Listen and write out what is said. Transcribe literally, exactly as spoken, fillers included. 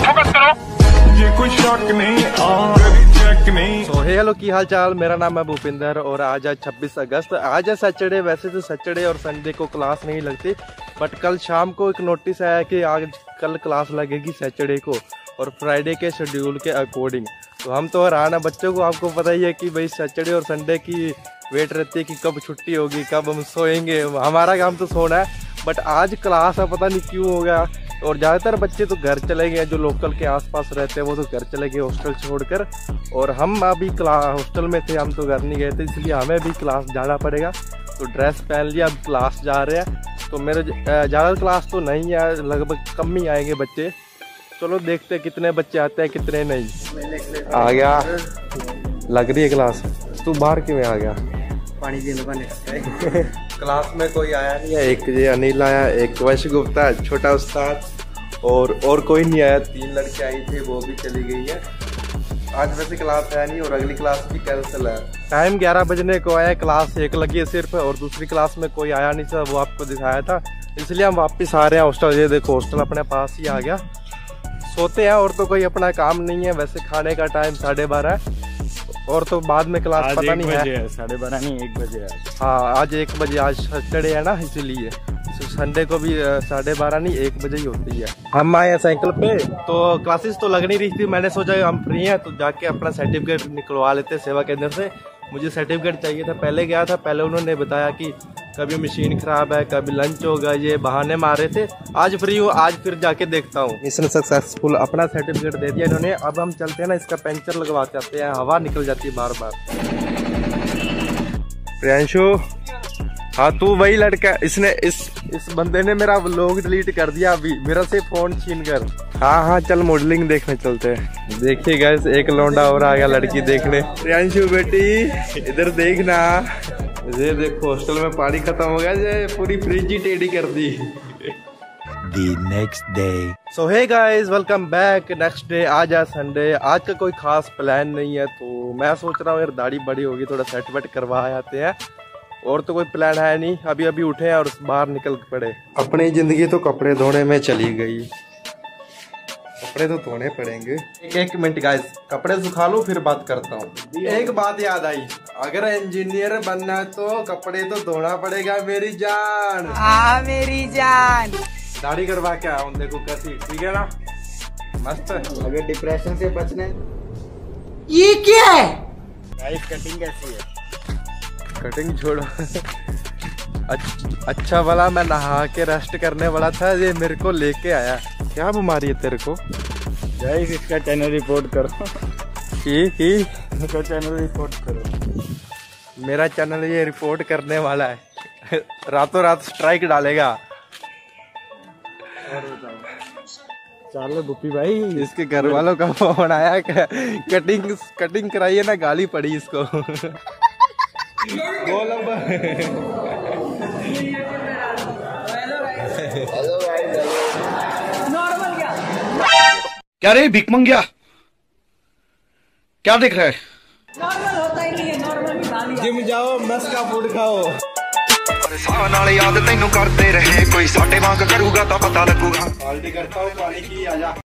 Focus करो, ये कोई शक नहीं और चेक नहीं। तो हे हेलो, की हाल चाल। मेरा नाम है भूपिंदर और आज है छब्बीस अगस्त। आज है सैटरडे। वैसे तो सैटरडे और संडे को क्लास नहीं लगती, बट कल शाम को एक नोटिस आया कि आज कल क्लास लगेगी सैटरडे को और फ्राइडे के शेड्यूल के अकॉर्डिंग। तो हम तो हैरान है, बच्चों को आपको पता ही है कि भाई सैटरडे और संडे की वेट रहती है कि कब छुट्टी होगी, कब हम सोएंगे। हमारा काम तो सोना है, बट आज क्लास है, पता नहीं क्यों हो गया। और ज़्यादातर बच्चे तो घर चले गए, जो लोकल के आसपास रहते हैं वो तो घर चले गए हॉस्टल छोड़कर। और हम अभी क्लास हॉस्टल में थे, हम तो घर नहीं गए थे, इसलिए हमें भी क्लास जाना पड़ेगा। तो ड्रेस पहन लिया, अब क्लास जा रहे हैं। तो मेरे ज़्यादा क्लास तो नहीं है, लगभग कम ही आएंगे बच्चे। चलो देखते हैं कितने बच्चे आते हैं कितने नहीं। आ गया, लग रही है क्लास। तू बाहर क्यों आ गया? पानी पीने का क्लास में कोई आया नहीं है। एक ये अनिल आया, एक वंश गुप्ता, छोटा उस्ताद, और और कोई नहीं आया। तीन लड़के आई थे, वो भी चली गई है। आज वैसे क्लास है नहीं और अगली क्लास भी कैंसिल है। टाइम ग्यारह बजने को आया, क्लास एक लगी है सिर्फ, और दूसरी क्लास में कोई आया नहीं था, वो आपको दिखाया था। इसलिए हम वापस आ रहे हैं हॉस्टल। ये देखो हॉस्टल अपने पास ही आ गया। सोते हैं और तो कोई अपना काम नहीं है। वैसे खाने का टाइम साढ़े बारह है और तो बाद में क्लास पता नहीं है, साढ़े बारह नहीं एक बजे है। हाँ आज एक बजे, आज सैटरडे है ना, इसीलिए संडे को भी साढ़े बारह नहीं एक बजे ही होती है। हम आए हैं साइकिल पे, तो क्लासेस तो लग नहीं रही थी। मैंने सोचा हम फ्री हैं तो जाके अपना सर्टिफिकेट निकलवा लेते सेवा केंद्र से। मुझे सर्टिफिकेट चाहिए था, पहले गया था, पहले उन्होंने बताया कि कभी मशीन खराब है, कभी लंच होगा, ये बहाने मारे थे। आज फ्री हूँ, आज फिर जाके देखता हूँ। मिशन सक्सेसफुल, अपना सर्टिफिकेट दे दिया इन्होंने। अब हम चलते हैं ना, इसका पंचर लगवाते आते हैं, हवा निकल जाती है बार बार। प्रियांशु, हाँ तू वही लड़का, इसने इस इस बंदे ने मेरा व्लॉग डिलीट कर दिया अभी, मेरा से फोन छीन कर। हाँ हाँ चल मॉडलिंग देखने चलते हैं। देखिए गाइस, एक लौंडा और आ गया लड़की देखने। प्रियांशु बेटी इधर देखना, ये देखो हॉस्टल में पानी खत्म हो गया, ये पूरी फ्रिज ही टेढ़ी कर दी। The next day. So hey guys, welcome back. Next day, आज है संडे। आज का कोई खास प्लान नहीं है, तो मैं सोच रहा हूँ यार दाढ़ी बड़ी होगी, थोड़ा सेट वेट करवा आते हैं। और तो कोई प्लान है नहीं, अभी अभी उठे हैं और बाहर निकल पड़े। अपनी जिंदगी तो कपड़े धोने में चली गई, कपड़े तो धोने पड़ेंगे। एक एक मिनट गाइस, कपड़े सुखा लूं फिर बात करता हूँ। एक बात याद आई, अगर इंजीनियर बनना है तो कपड़े तो धोना पड़ेगा मेरी जान। हाँ मेरी जान। दाढ़ी करवा के आया हूँ, देखो कैसी, ठीक है ना, मस्त। अगर डिप्रेशन से बचना है, ये क्या है? गाइस कटिंग कैसी है? कटिंग छोड़ो। अच्छा भला मैं नहा के रेस्ट करने वाला था, ये मेरे को लेके आया। क्या बीमारी है तेरे को? गाइस इसका चैनल रिपोर्ट करो। ही ही इसका चैनल रिपोर्ट करो। मेरा चैनल ये रिपोर्ट करने वाला है, रातों रात स्ट्राइक डालेगा। चलो गुप्पी भाई, इसके घर वालों का फोन आया, कटिंग कटिंग कराई है ना, गाली पड़ी इसको। बोल अब। क्या रे भिख मंगिया, क्या देख रहा है? नॉर्मल होता ही नहीं है, नॉर्मल ही। जिम जाओ, मस्त का फूड खाओ। नाले याद तेनू करते रहे, कोई साडे वांग करूगा तो पता लगूगा। पार्टी करता हूँ, पानी की आजा।